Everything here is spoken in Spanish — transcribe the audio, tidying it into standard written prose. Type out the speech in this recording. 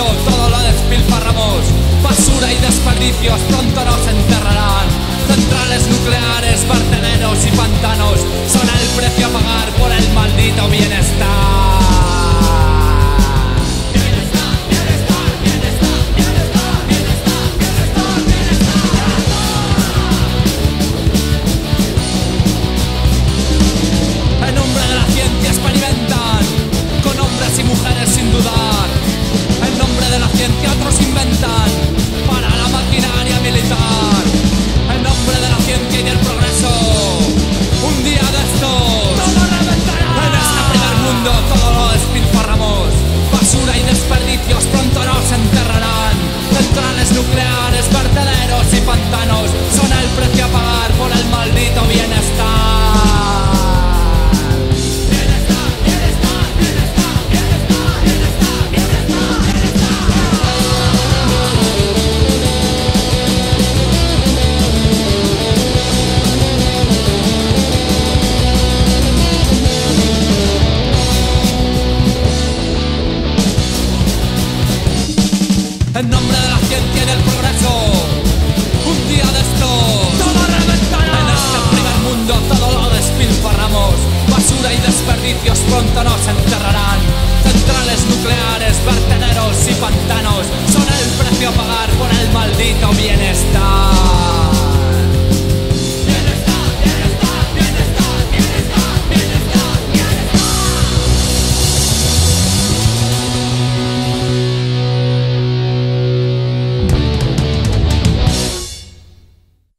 mundo todo lo despilfarramos. Basura y desperdicios pronto nos enterrarán. Centrales nucleares, vertederos y pantanos son el precio a pagar por el maldito bienestar. En nombre de la ciencia experimentan con hombres y mujeres sin dudar. En nombre de la ciencia otros inventan para la maquinaria militar. En nombre de la ciencia y del progreso, un día de estos todo reventará. En este primer mundo todo lo despilfarramos. Basura y desperdicios pronto nos enterrarán. Centrales nucleares, vertederos y pantanos son el precio a pagar por el maldito bienestar. En nombre de la ciencia y del progreso, un día de esto todo reventará. En este primer mundo todo lo despilfarramos. Basura y desperdicios pronto nos enterrarán. Centrales nucleares, vertederos y pantanos